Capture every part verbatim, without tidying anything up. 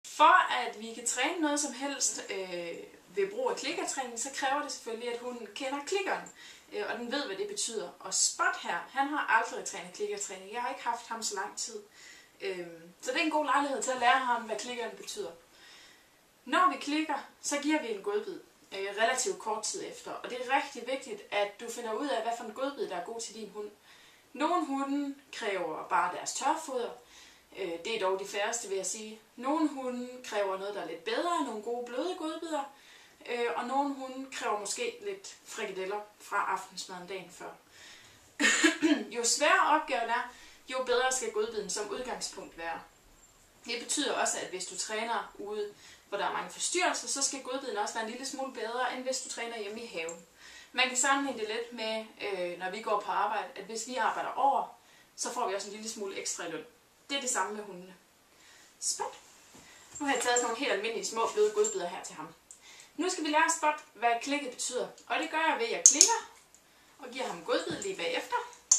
For at vi kan træne noget som helst øh, ved brug af klikkertræning, så kræver det selvfølgelig, at hunden kender klikkeren, øh, og den ved, hvad det betyder. Og Spot her, han har aldrig trænet klikkertræning. Jeg har ikke haft ham så lang tid. Øh, så det er en god lejlighed til at lære ham, hvad klikkeren betyder. Når vi klikker, så giver vi en godbid øh, relativt kort tid efter. Og det er rigtig vigtigt, at du finder ud af, hvad for en godbid, der er god til din hund. Nogle hunde kræver bare deres tørfoder. Det er dog de færreste, vil jeg sige. Nogle hunde kræver noget, der er lidt bedre, nogle gode bløde godbidder, og nogle hunde kræver måske lidt frikadeller fra aftensmaden dagen før. Jo sværere opgaven er, jo bedre skal godbiden som udgangspunkt være. Det betyder også, at hvis du træner ude, hvor der er mange forstyrrelser, så skal godbiden også være en lille smule bedre, end hvis du træner hjemme i haven. Man kan sammenligne det lidt med, når vi går på arbejde, at hvis vi arbejder over, så får vi også en lille smule ekstra løn. Det er det samme med hundene. Spot. Nu har jeg taget sådan nogle helt almindelige små bløde godbidder her til ham. Nu skal vi lære Spot, hvad klikket betyder. Og det gør jeg ved, at jeg klikker og giver ham godbid lige bagefter.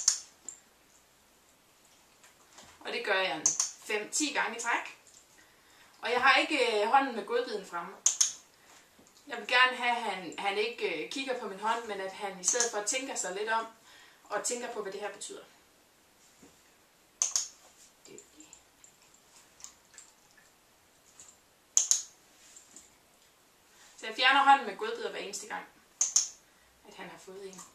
Og det gør jeg fem til ti gange i træk. Og jeg har ikke hånden med godbiden fremme. Jeg vil gerne have, at han, han ikke kigger på min hånd, men at han i stedet for tænker sig lidt om og tænker på, hvad det her betyder. Så jeg fjerner hånden med godbidder hver eneste gang, at han har fået en.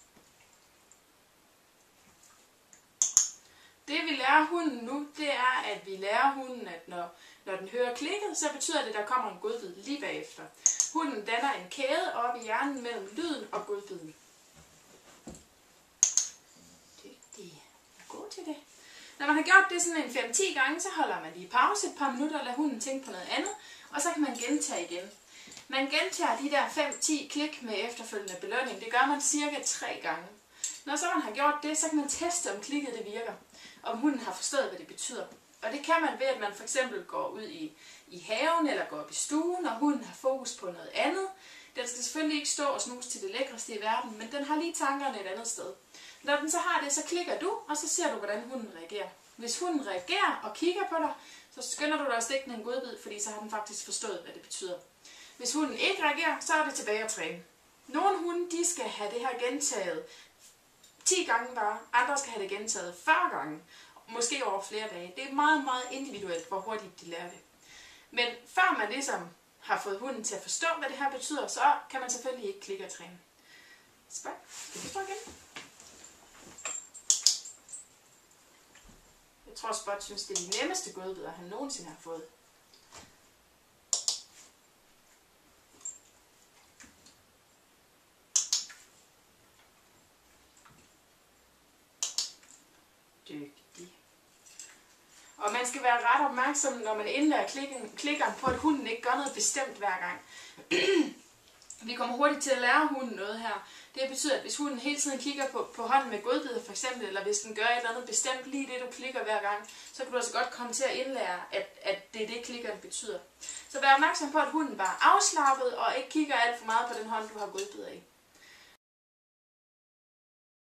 Det vi lærer hunden nu, det er, at vi lærer hunden, at når, når den hører klikket, så betyder det, at der kommer en godbid lige bagefter. Hunden danner en kæde op i hjernen mellem lyden og godbiden. Dygtig. Er god til det. Når man har gjort det sådan en fem til ti gange, så holder man lige pause et par minutter og lader hunden tænke på noget andet, og så kan man gentage igen. Man gentager de der fem til ti klik med efterfølgende belønning. Det gør man cirka tre gange. Når så man har gjort det, så kan man teste, om klikket det virker. Om hunden har forstået, hvad det betyder. Og det kan man ved, at man for eksempel går ud i, i haven eller går op i stuen, og hunden har fokus på noget andet. Den skal selvfølgelig ikke stå og snuse til det lækreste i verden, men den har lige tankerne et andet sted. Når den så har det, så klikker du, og så ser du, hvordan hunden reagerer. Hvis hunden reagerer og kigger på dig, så skynder du dig at stikke den en godbid, fordi så har den faktisk forstået, hvad det betyder. Hvis hunden ikke reagerer, så er det tilbage at træne. Nogle hunde, de skal have det her gentaget ti gange bare. Andre skal have det gentaget fyrre gange. Måske over flere dage. Det er meget, meget individuelt, hvor hurtigt de lærer det. Men før man ligesom har fået hunden til at forstå, hvad det her betyder, så kan man selvfølgelig ikke klikke og træne. Spørg. Skal vi prøve igen? Jeg tror, Spot synes, det er de nemmeste godbidder, han nogensinde har fået. Dygtig. Og man skal være ret opmærksom, når man indlærer klikkeren på, at hunden ikke gør noget bestemt hver gang. Vi kommer hurtigt til at lære hunden noget her. Det betyder, at hvis hunden hele tiden kigger på, på hånden med godbidder for eksempel, eller hvis den gør et eller andet bestemt lige det, du klikker hver gang, så kan du altså godt komme til at indlære, at, at det er det, klikkeren betyder. Så vær opmærksom på, at hunden bare er afslappet og ikke kigger alt for meget på den hånd, du har godbidder i.